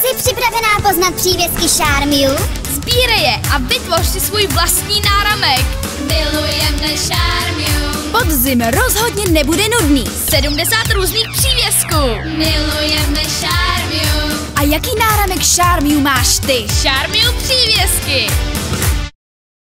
Jsi připravená poznat přívěsky Charmiu? Sbírej je a vytvoř si svůj vlastní náramek. Milujeme Charmiu. Podzim rozhodně nebude nudný. 70 různých přívěsků. Milujeme Charmiu. A jaký náramek Charmiu máš ty? Charmiu přívěsky.